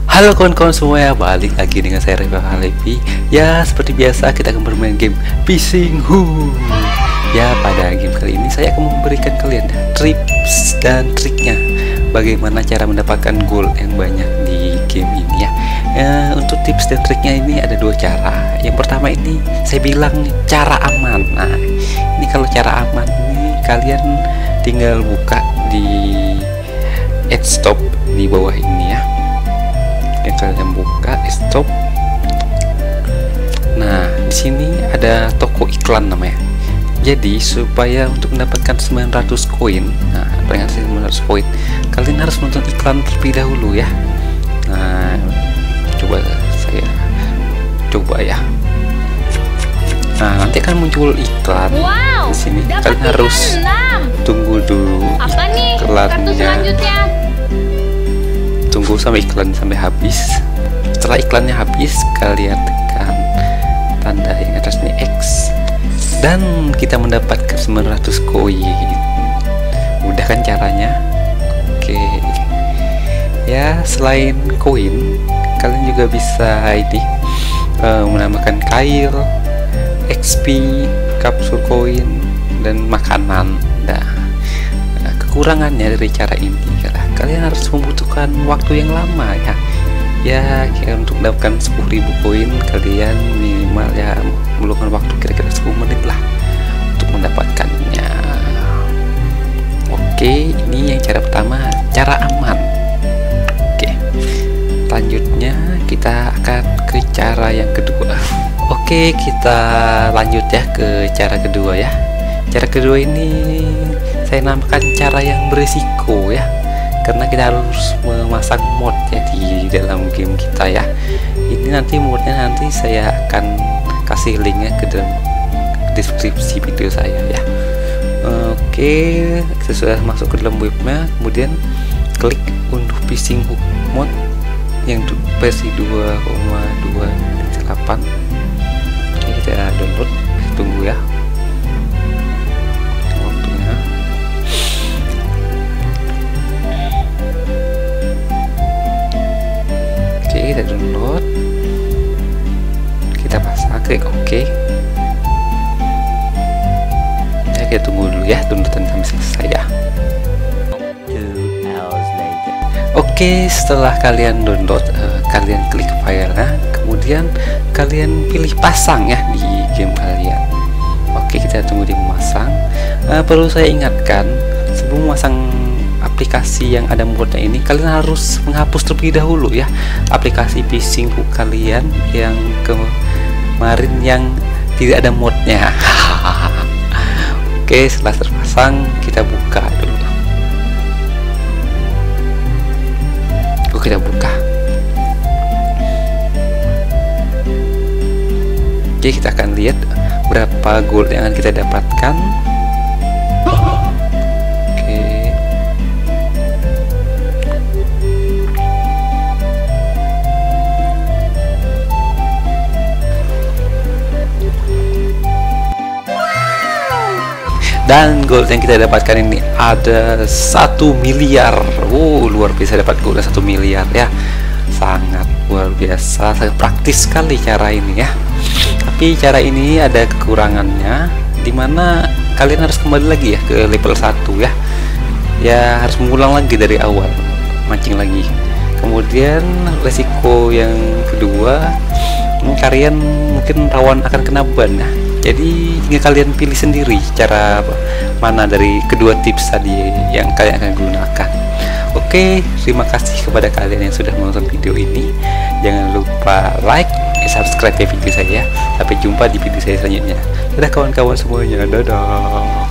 Halo kawan-kawan semua, balik lagi dengan saya Reva Halevi. Ya, seperti biasa kita akan bermain game Fishing Who. Ya, pada game kali ini saya akan memberikan kalian tips dan triknya bagaimana cara mendapatkan gold yang banyak di game ini ya. Untuk tips dan triknya ini ada dua cara. Yang pertama ini saya bilang cara aman. Nah, ini kalau cara aman ini kalian tinggal buka di add stop di bawah ini ya. Kalian buka stop. Nah, di sini ada toko iklan namanya. Jadi supaya untuk mendapatkan 900 koin, nah pengen 900 koin, kalian harus nonton iklan terlebih dahulu ya. Nah, saya coba ya. Nah, nanti akan muncul iklan. Wow, di sini kalian harus tunggu dulu iklannya. Tunggu sampai iklan sampai habis. Setelah iklannya habis, kalian tekan tanda yang atasnya X dan kita mendapatkan 900 koin. Mudah kan caranya? Oke. Ya, selain koin, kalian juga bisa ini menambahkan kail, XP, kapsul koin dan makanan. Nah, kekurangannya dari cara ini adalah kalian harus membutuhkan waktu yang lama ya. Ya, untuk mendapatkan 10.000 koin kalian minimal ya memerlukan waktu kira-kira 10 menit lah untuk mendapatkannya. Oke, ini yang cara pertama, cara aman. Oke, lanjutnya kita akan ke cara yang kedua. Oke, kita lanjut ya ke cara kedua ya. Cara kedua ini saya namakan cara yang berisiko ya, karena kita harus memasang mod ya di dalam game kita ya. Ini nanti modnya nanti saya akan kasih linknya ke dalam deskripsi video saya ya. Oke, kita sudah masuk ke dalam webnya, kemudian klik unduh Fishing Hook mod yang versi 2.2.8. Oke, kita download, tunggu ya waktunya. Oke, kita download, kita pasang, klik OK ya. Kita tunggu dulu ya downloadan sampai selesai ya. Oke, setelah kalian download, kalian klik filenya, kemudian kalian pilih pasang ya di game kalian. Oke, kita tunggu dia memasang. Perlu saya ingatkan, sebelum memasang aplikasi yang ada modnya ini, kalian harus menghapus terlebih dahulu ya aplikasi Fishing Hook kalian yang kemarin yang tidak ada modnya. Oke, setelah terpasang kita buka dulu. Kita buka. Oke, kita akan lihat berapa gold yang akan kita dapatkan. Oke. Dan gold yang kita dapatkan ini ada 1 miliar. Luar biasa, dapat gold 1 miliar ya. Sangat luar biasa, sangat praktis sekali cara ini ya. Tapi cara ini ada kekurangannya, dimana kalian harus kembali lagi ya ke level 1 ya. Ya, harus mengulang lagi dari awal, mancing lagi. Kemudian resiko yang kedua, kalian mungkin rawan akan kena ban ya. Jadi tinggal kalian pilih sendiri cara mana dari kedua tips tadi yang kalian akan gunakan. Oke, terima kasih kepada kalian yang sudah menonton video ini. Jangan lupa like, subscribe ya video saya. Sampai jumpa di video saya selanjutnya. Dadah kawan-kawan semuanya, dadah.